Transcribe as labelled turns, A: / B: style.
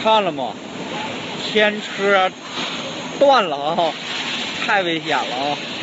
A: 看了吗？天车断了啊，太危险了啊！